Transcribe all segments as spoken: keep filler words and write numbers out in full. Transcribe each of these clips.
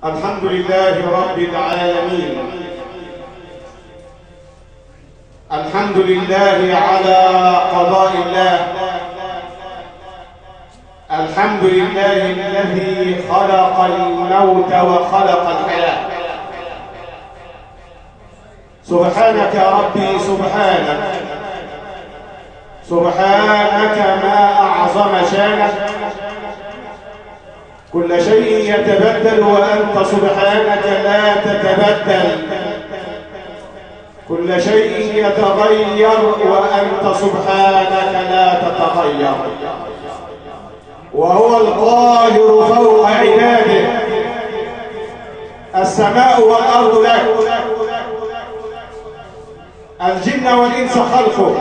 الحمد لله رب العالمين. الحمد لله على قضاء الله. الحمد لله الذي خلق الموت وخلق الحياة. سبحانك يا ربي سبحانك، سبحانك ما أعظم شانك. كل شيء يتبدل وأنت سبحانك لا تتبدل، كل شيء يتغير وأنت سبحانك لا تتغير. وهو القاهر فوق عباده. السماء والأرض لك، الجن والإنس خلقه،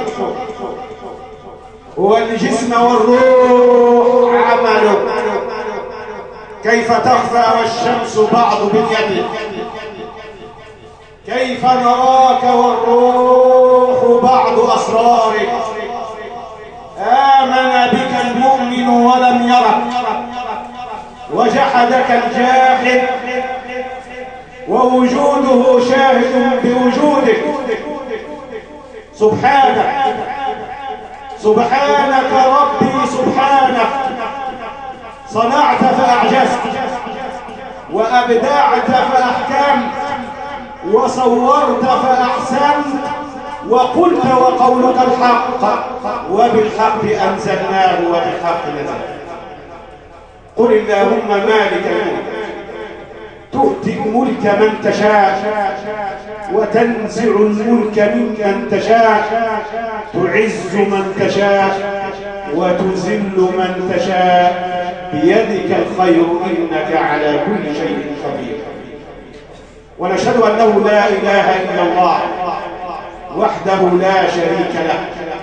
والجسم والروح عمله. كيف تخفى والشمس بعض بيدك، كيف نراك والروح بعض أسرارك. آمن بك المؤمن ولم يرك، وجحدك الجاحد، ووجوده شاهد بوجودك. سبحانك سبحانك ربي سبحانك، صنعت فأعجزت، وأبدعت فأحكمت، وصورت فأحسنت، وقلت وقولك الحق، وبالحق أنزلناه وبالحق نزل. قل اللهم مالك الملك تؤتي الملك من تشاء، وتنزع الملك ممن تشاء، تعز من تشاء وتذل من تشاء، بيدك الخير إنك على كل شيء قدير. ونشهد أنه لا إله إلا الله وحده لا شريك له،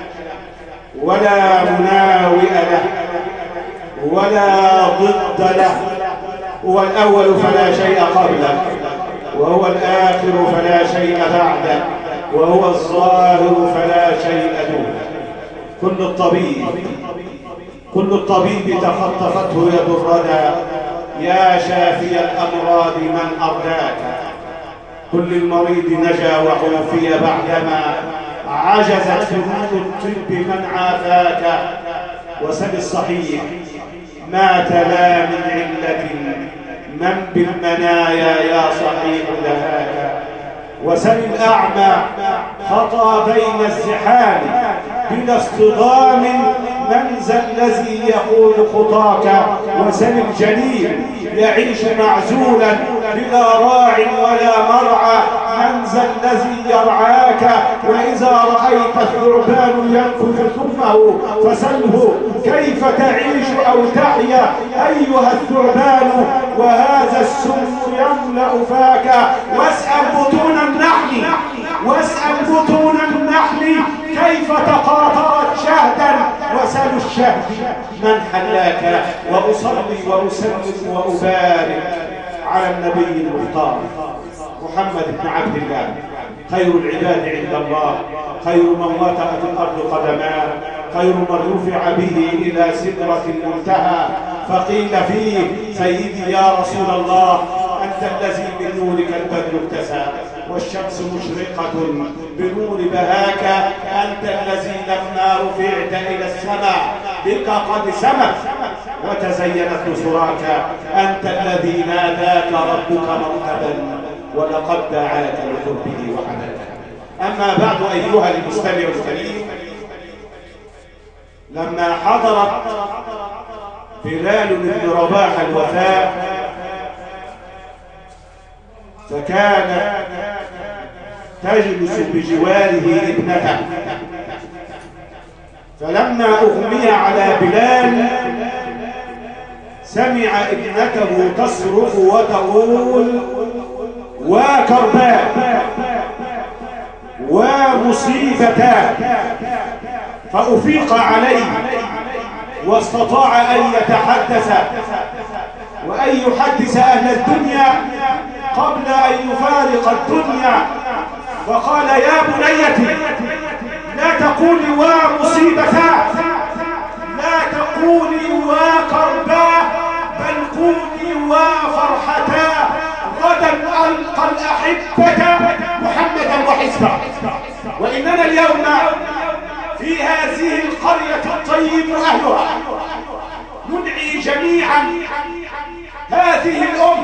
ولا مناوئ له، ولا ضد له. هو الأول فلا شيء قبله، وهو الآخر فلا شيء بعده، وهو الظاهر فلا شيء دونه. كل الطبيب كل الطبيب تخطفته يد الردى، يا شافي الأمراض من أرداك. كل المريض نجا وعوفي بعدما عجزت فنون الطب من عافاك. وسل الصحيح ما تلا من علة، من بالمنايا يا صحيح دهاك. وسل الأعمى خطى بين الزحام بلا اصطدام، من ذا الذي يقول خطاك. وسل الجليل يعيش معزولا بلا راع ولا مرعى، من ذا الذي يرعاك. وإذا رأيت الثعبان ينفخ ثمه فسله كيف تعيش أو تحيا أيها الثعبان، وهذا السم يملأ فاك. واسأل بطون النحل واسأل بطون النحل كيف تقاطرت شهدا، وسل الشهد من حلاك. وأصلي وأسلم وأبارك على النبي المختار محمد بن عبد الله، خير العباد عند الله، خير من وطأت الأرض قدماه، خير من رفع به إلى سدرة المنتهى. فقيل فيه سيدي يا رسول الله، أنت الذي من نورك البدر اكتسى، والشمس مشرقة بنور بهاك. أنت الذي لما رفعت إلى السماء بك قد سمت وتزينت نصراك. أنت الذي ناداك ربك مرحبا ولقد دعاك لقربه وحناك. أما بعد أيها المستمع الكريم، لما حضرت بلال بن رباح الوفاة فكانت تجلس بجواره ابنته، فلما أغمي على بلال سمع ابنته تصرخ وتقول: وكرباء ومصيبتان. فأفيق عليه واستطاع أن يتحدث وأن يحدث أهل الدنيا قبل أن يفارق الدنيا. فقال: يا بنيتي لا تقولي ومصيبتان، لا تقولي وكرباء، بل قولي وفرحتان. الأحبة محمدا وحزبه. وإننا اليوم في هذه القرية الطيب أهلها ندعي جميعا هذه الأم،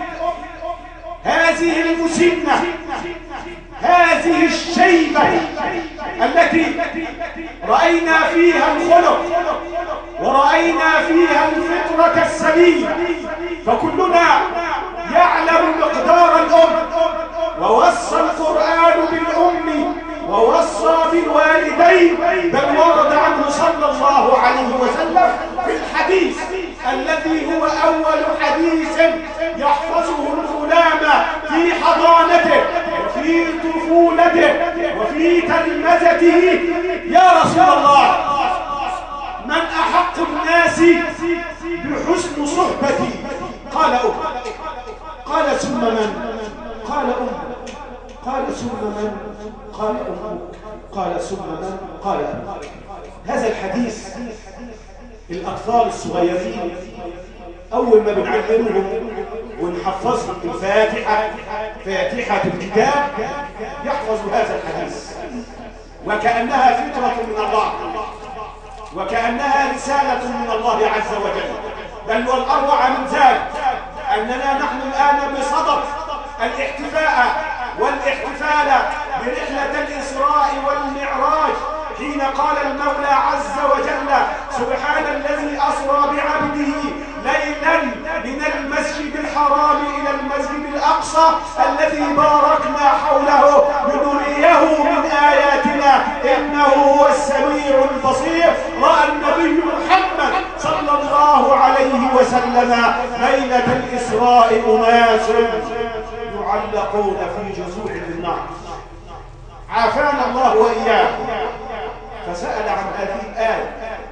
هذه المسنة، هذه الشيبة التي رأينا فيها الخلق ورأينا فيها الفطرة السليمة، فكلنا يعلم مقدار الأم، ووصى القرآن بالأم ووصى بالوالدين، بل ورد عنه صلى الله عليه وسلم في الحديث الذي هو أول حديث يحفظه الغلام في حضانته وفي طفولته وفي تلمذته: يا رسول الله، من أحق الناس بحسن صحبتي؟ قال أم. قال ثم من؟ قال أم. قال ثم من؟ قال أمك. قال ثم من؟ قال أبوك. هذا الحديث الأطفال الصغيرين أول ما بنعلمهم ونحفظهم الفاتحة، فاتحة الكتاب، يحفظ هذا الحديث وكأنها فطرة من الله، وكأنها رسالة من الله عز وجل. بل والأروع من ذلك أننا نحن الآن بصدد الاحتفاء والاحتفال برحلة الإسراء والمعراج، حين قال المولى عز وجل: سبحان الذي أسرى بعبده ليلا من المسجد الحرام إلى المسجد الأقصى الذي باركنا حوله لنريه من آياتنا إنه هو السميع البصير. رأى النبي محمد صلى الله عليه وسلم ليلة الإسراء أناس يعلقون في جذوع النار، عافانا الله وإياه. فسأل عن هذه الآية،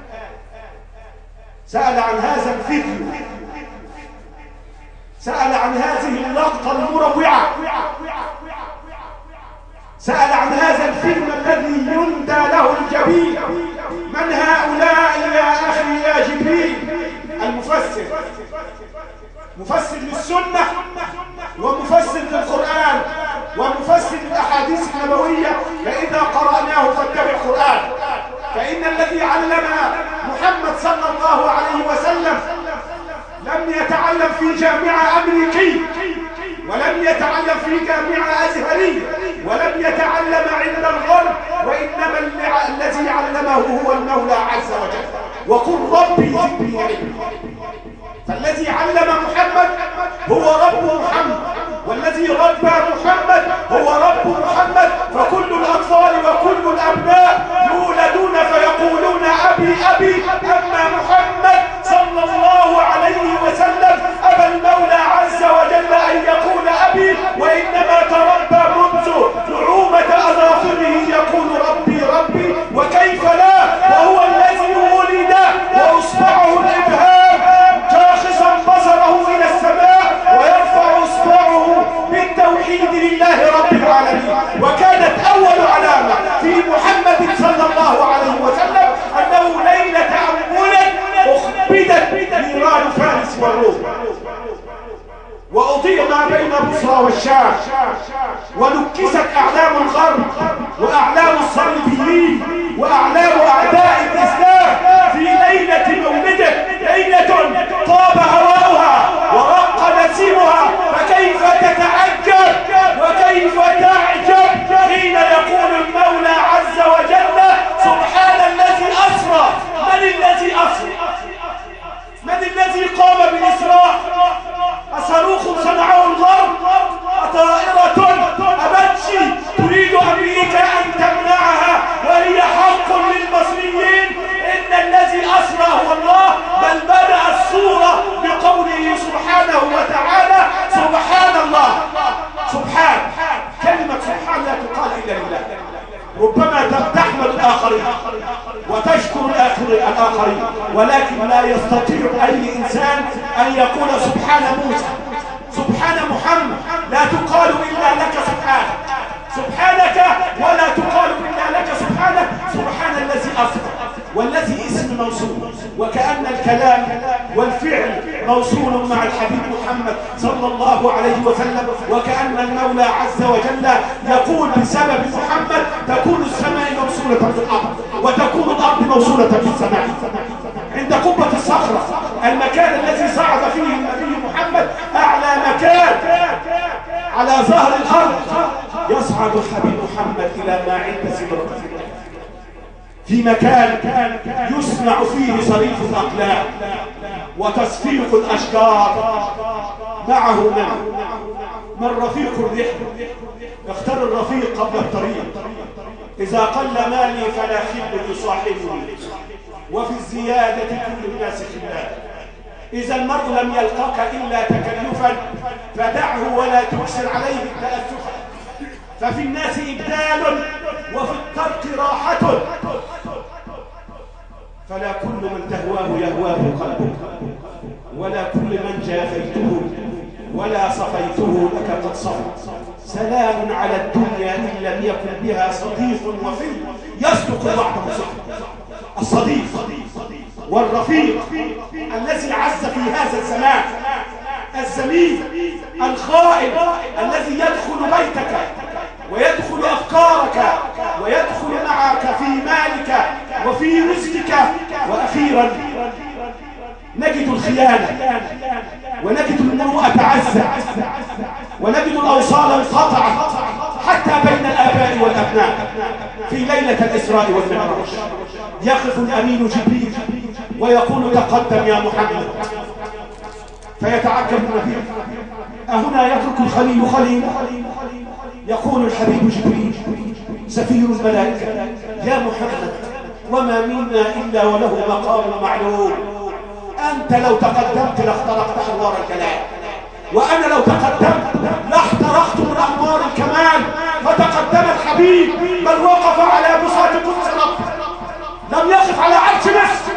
سأل عن هذا الفيديو، سأل عن هذه اللقطة المروعة، سأل عن هذا الفيلم الذي يندى له الجبين. من هؤلاء يا أخي يا جبريل؟ المفسر، مفسر للسنة ومفسر للقرآن ومفسر الأحاديث النبوية. فإذا قرأناه فاتبع القرآن، فإن الذي علم محمد صلى الله عليه وسلم لم يتعلم في جامعة أمريكية، ولم يتعلم في جامعة أزهرية، ولم يتعلم عند الغرب، وإنما الذي علمه هو المولى عز وجل. وقل ربي زدني علما. فالذي علم محمد هو رب محمد، والذي ربى محمد هو رب محمد. فكل الأطفال وكل الأبناء يولدون فيقولون أبي أبي، أما محمد صلى الله عليه وسلم أبى المولى عز وجل أن يقول أبي، وإنما تربى منذ نعومة أظافره يقول ربي ربي. وكيف لا وهو الذي ولد وأصبعه الإبهام شاخصا بصره إلى السماء ويرفع إصبعه بالتوحيد لله رب العالمين. وكانت أول علامة في محمد صلى الله عليه وسلم أنه ليلة أول أخبدت نيران فارس والروم، وأضيء ما بين بصرى والشام، ونكست أعلام الغرب وأعلام الصليبيين وأعلام أعداء الإسلام في ليلة مولده، ليلة طاب هواؤها ورق نسيمها. فكيف تتعجب وكيف تعجب حين يقول المولى عز وجل: سبحان الذي أسرى. من الذي أسرى؟ من الذي قام بالإسراء؟ أصاروخ صنعه الغرب؟ أطائرة أبتشي تريد أمريكا أن تمنعها وهي حق للمصريين؟ إن الذي أسرى هو الله. بل بدأ السورة بقوله سبحانه وتعالى: سبحان الله. سبحان، كلمة سبحان لا تقال إلا لله. ربما تحمد الآخرين وتشكر الآخرين، ولكن لا يستطيع أي إنسان أن يقول سبحان موسى، سبحان محمد. لا تقال إلا لك سبحانك، سبحانك ولا تقال إلا لك سبحانك. سبحان الذي أسرى، والذي اسم موصول، وكأن الكلام والفعل موصول مع الحبيب محمد صلى الله عليه وسلم، وكأن المولى عز وجل يقول بسبب محمد تكون السماء موصولة بالأرض وتكون الأرض موصولة بالسماء. عند قبة الصخرة المكان الذي صعد فيه النبي محمد أعلى مكان على ظهر الأرض، يصعد الحبيب محمد إلى ما عند سدرة في مكان يسمع فيه صريف الأقلام وتصفيق الأشجار. معه من من رفيق الرحلة. اختر الرفيق قبل الطريق. إذا قل مالي فلا خل يصاحبني، وفي الزيادة كل الناس خلال. إذا المرء لم يلقاك إلا تكلفا فدعه ولا تكسر عليه التأسف، ففي الناس إبدال وفي الترك راحة، فلا كل من تهواه يهواه قلبك، ولا كل من جافيته ولا صفيته لك قد صفى. سلام على الدنيا إن لم يكن بها صديق وفي يصدق الوعد مصدق. الصديق والرفيق الذي عز في هذا الزمان، الزميل الخائن الذي يدخل بيتك ويدخل أفكارك ويدخل معك في مالك وفي رزقك. وأخيرا نجد الخيانة ونجد المروءة عزة ونجد الأوصال انقطعت حتى بين الآباء والأبناء. في ليلة الإسراء والمعراج يقف الأمين جبريل ويقول تقدم يا محمد، فيتعجب النبي أهنا يترك الخليل خليلا؟ يقول الحبيب جبريل سفير الملائكة يا محمد وما منا إلا وله مقام معلوم. أنت لو تقدمت لاخترقت أنوار الجلال، وأنا لو تقدمت لاحترقت من أنوار الكمال. فتقدم الحبيب بل وقف على بساط قدس ربه، لم يقف على عرش مصر،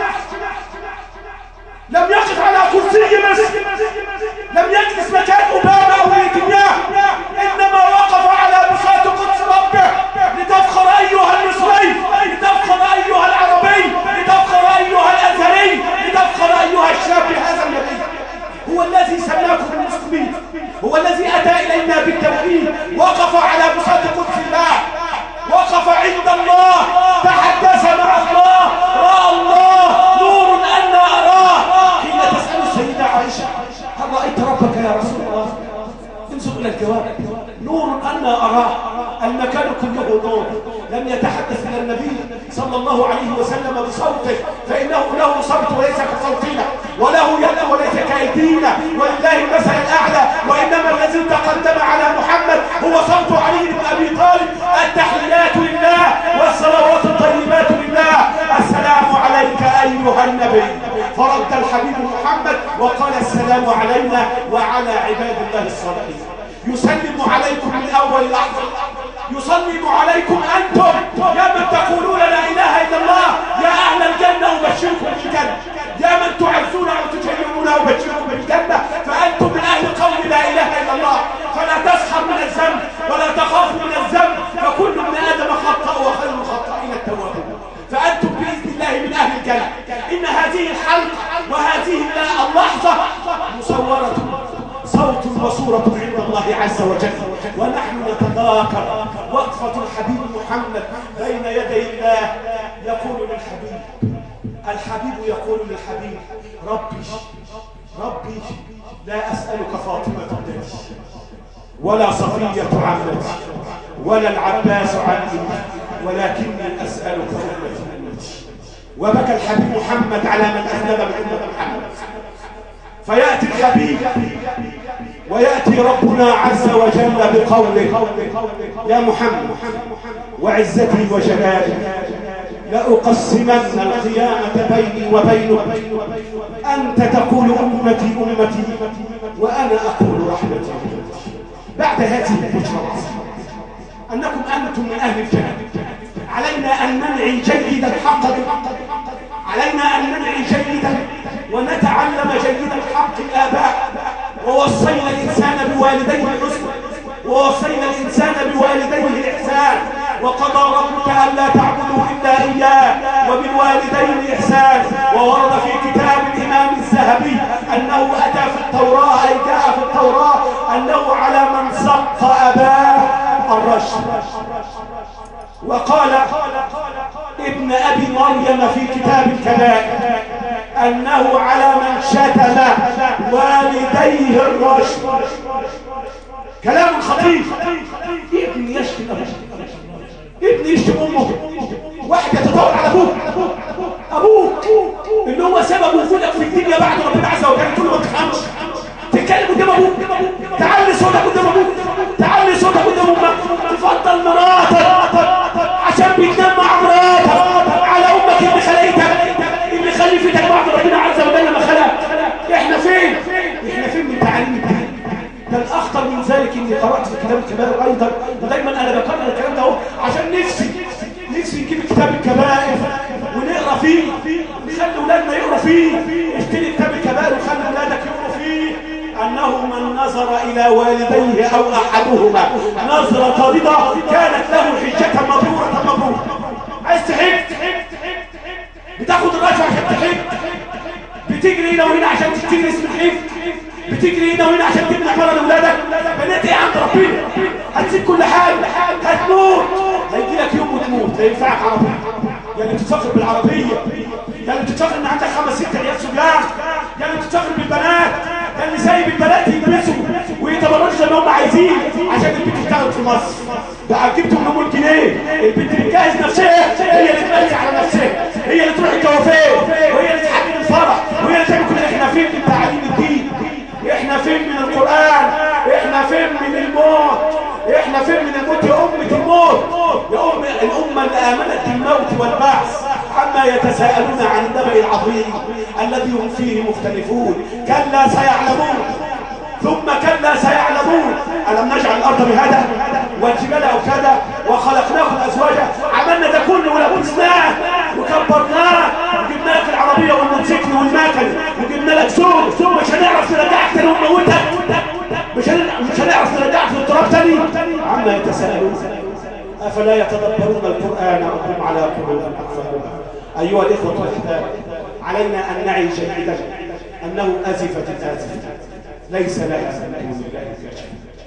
لم يقف على كرسي مصر، لم يجلس مكان أوباما أو نتنياهو، إنما وقف على بساط قدس ربه لتفخر أيها المصري، لتفخر أيها العربي، لتفخر أيها الأزهري، لتفخر أيها الشاب بهذا النبي. هو الذي سماكم المسلمين، هو الذي أتى إلينا بالتوحيد. وقف على بساط قدس الله، وقف عند الله، تحدث مع الله، رأى الله نور أنا أراه. حين تسأل السيدة عائشة هل رأيت ربك يا رسول الله؟ انظر إلى الجواب، نور أنا أراه. المكان كله نور. لم يتحدث إلى النبي صلى الله عليه وسلم بصوته، فإنه له صوت وليس كصوتنا، وله يد وليس كأيدينا، ولله المثل الأعلى. وإنما الذي تقدم على محمد هو صوت علي بن أبي طالب. التحيات لله والصلوات الطيبات لله. السلام عليك أيها النبي. فرد الحبيب محمد وقال السلام علينا وعلى عباد الله الصالحين. يسلم عليكم من أول لحظة، يسلم عليكم أنتم يا من تقولون لا إله إلا الله، يا أهل الجنة أبشركم بالجنة، يا من تعزون وتجيرون أبشركم بالجنة. فأنتم من أهل قول لا إله إلا الله، فلا تسخر من الذنب ولا تخاف من الذنب، فكل ابن آدم خطأ وخير الخطائين التوابون. فأنتم بإذن الله من أهل الجنة. إن هذه الحلقة وهذه اللحظة مصورة صوت وصورة عند الله عز وجل، ونحن نتذاكر وقفة الحبيب محمد بين يدي الله. يقول للحبيب، الحبيب يقول للحبيب ربي ربي لا أسألك فاطمة ابنتي ولا صفية عمتي ولا العباس عمي، ولكني أسألك أمتي أمتي. وبكى الحبيب محمد على من أذنب من أمة محمد. فيأتي الحبيب ويأتي ربنا عز وجل بقوله يا محمد وعزتي وجلالي لأقسمن القيامة بيني وبينك، أنت تقول أمتي أمتي وأنا أقول رحمتي. بعد هذه البشرى أنكم أنتم من أهل الجنة، علينا أن ننعي جيدا حق علينا أن ننعي جيدا ونتعلم جيدا حق الآباء. ووصينا الإنسان بوالديه حسنا، ووصينا الإنسان بوالديه إحسان. وقضى ربك ألا تعبدوا إلا إياه وبالوالدين إحسان. وورد في كتاب الإمام الذهبي أنه قال ابن أبي مريم في كتاب الكبائر أنه على من شتم والديه الرجم. كلام خطير. ابن يشتم ابن يشتم أمه، واحد يتطاول على أبوك أبوك اللي هو سبب وجودك في الدنيا بعد ربنا عز وجل، تقول له ما تفهمش، تتكلم قدام أبوك، تعلي صوتك قدام أبوك، تعلي صوتك قدام أمك، تفضل مراتك عشان بتنام مع مراتك على أمك اللي خليتك اللي خلفتك بعد ربنا عز وجل لما خلق. احنا فين؟ احنا فين من تعاليم الدين؟ ده الأخطر من ذلك إني قرأت في كتاب الكبائر أيضا، ودايما أنا بكرر الكلام ده اهو عشان نفسي نفسي نجيب كتاب الكبائر ونقرا فيه، نخلي ولادنا يقروا فيه. اشتري كتاب الكبائر وخلي ولادك يقروا فيه. أنه من نظر إلى والديه أو أحدهما نظرة رضا كانت له حجة مبرورة مبرورة. عايز تحج بتاخد الرجل عشان تحج، بتجري هنا وهنا عشان تجري اسم الحج، بتجري هنا وهنا عشان تبني عمارة لأولادك. بنات ايه عند ربنا؟ هتسيب كل حاجة، هتموت، هيجي لك يوم وتموت. لا ينفعك عربية، يا اللي بتتفخر بالعربية، يا اللي بتتفخر ان عندك خمس ست عيال صبيان، يا اللي بتتفخر بالبنات، يا اللي سايب البنات يلبسوا ويتبرجوا زي ما هم عايزين عشان البنت تشتغل في مصر. بقى جبتوا مليون جنيه، البنت بتجهز نفسها، هي اللي تمشي على نفسها، هي اللي تروح الكوافير، وهي اللي تحدد الفرح، وهي اللي تعمل كل. احنا فين من تعاليم الدين؟ احنا فين من القرآن؟ احنا فين من الموت؟ احنا فين من الموت يا أمة الموت؟ يا أم الأمة اللي آمنت بالموت والبعث، عما يتساءلون عن النبأ العظيم الذي هم فيه مختلفون. كلا سيعلمون ثم كلا سيعلمون. ألم نجعل الأرض مهادا والجبال أوتادا وخلقناكم أزواجا. عملنا ده كله ولبسناه وكبرناه وجبنا لك العربية والموتوسيكل والماكن وجبنا لك زوج. مش هنعرف نرجعك تاني ونموتك، مش مش هنعرف نرجعك في التراب تاني. عما يتساءلون أفلا يتدبرون القرآن أم هم على قلوب أقفالها. أيها الإخوة الأحباب، علينا أن نعي جيدا أنه أزفت الآزفة ليس لها من دون الله كاشف.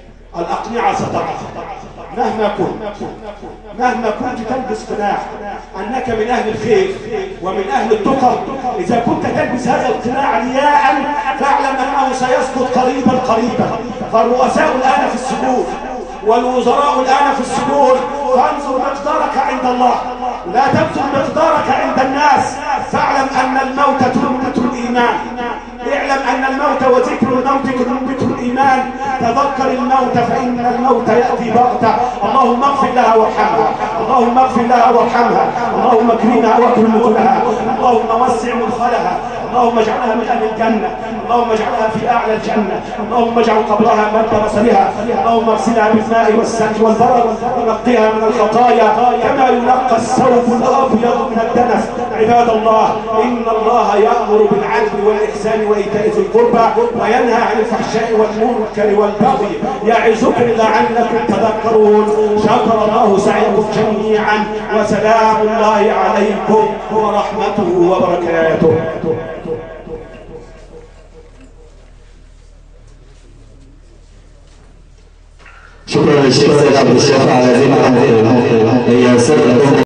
الأقنعة ستضعف مهما كنت، مهما كنت تلبس قناع أنك من أهل الخير ومن أهل التقى. إذا كنت تلبس هذا القناع رياء فاعلم أنه سيسقط قريبا قريبا. فالرؤساء الآن في السجون والوزراء الآن في السجون، فانظر مقدارك عند الله، لا تبذل مقدارك عند الناس. فاعلم أن الموت تنبت الإيمان، اعلم أن الموت وذكر الموت تنبت الإيمان. تذكر الموت فإن الموت يأتي بغتة. اللهم اغفر لها وارحمها، اللهم اغفر لها وارحمها، اللهم اكرمها واكرم نزلها، اللهم وسع مدخلها، اللهم اجعلها من أهل الجنة، اللهم اجعلها في أعلى الجنة، اللهم اجعل قبرها مد بصرها، اللهم اغسلها بالماء والثلج والبرد ونقيها من الخطايا كما ينقى الثوب الأبيض من الدنس. عباد الله، إن الله يأمر بالعدل والإحسان وإيتاء ذي القربى وينهى عن الفحشاء والمنكر والبغي يعظكم لعلكم تذكرون. شكر الله سعيكم جميعا، وسلام الله عليكم ورحمته وبركاته. شكرا للشيخ سيد عبد الشافي على هذه المحاضرة. هي سر